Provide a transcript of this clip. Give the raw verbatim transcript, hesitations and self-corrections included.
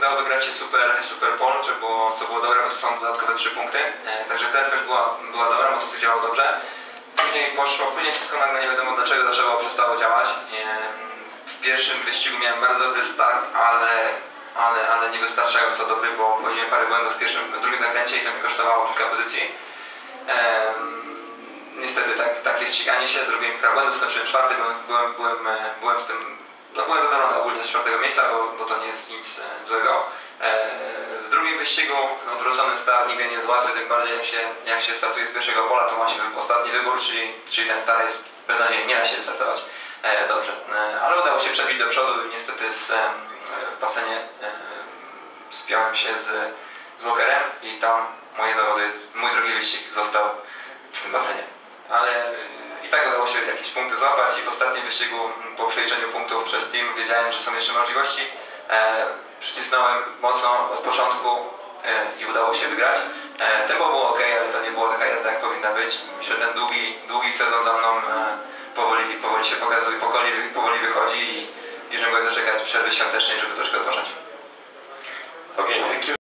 udało wygrać się super, super pole, co było, co było dobre, bo to są dodatkowe trzy punkty. Także prędkość była, była dobra, motocykl działał dobrze. Później poszło, później wszystko nagle nie wiadomo dlaczego, dlaczego przestało działać. W pierwszym wyścigu miałem bardzo dobry start, ale, ale, ale nie wystarczająco dobry, bo popełniłem parę błędów w pierwszym, w drugim zakręcie i to mi kosztowało kilka pozycji. Niestety tak, takie ściganie się, zrobiłem kilka błędów, skończyłem czwarty, byłem, byłem, byłem, byłem z tym, no byłem zadowolony ogólnie z czwartego miejsca, bo, bo to nie jest nic złego. W drugim wyścigu odwrócony start nigdy nie jest łatwy, tym bardziej jak się, jak się startuje z pierwszego pola, to ma się ostatni wybór, czyli, czyli ten start jest beznadziejny, nie da się wystartować dobrze. Ale udało się przebić do przodu i niestety z, w basenie spiąłem się z, z Walkerem i tam moje zawody, mój drugi wyścig został w tym basenie. Ale i tak udało się jakieś punkty złapać i w ostatnim wyścigu po przeliczeniu punktów przez team wiedziałem, że są jeszcze możliwości. E, przycisnąłem mocno od początku e, i udało się wygrać. E, tempo było ok, ale to nie było taka jazda jak powinna być. Myślę, że ten długi, długi sezon za mną e, powoli, powoli się pokazuje, powoli, powoli wychodzi i, i że mogę doczekać przerwy świątecznej, żeby troszkę odpocząć. Okay, thank you.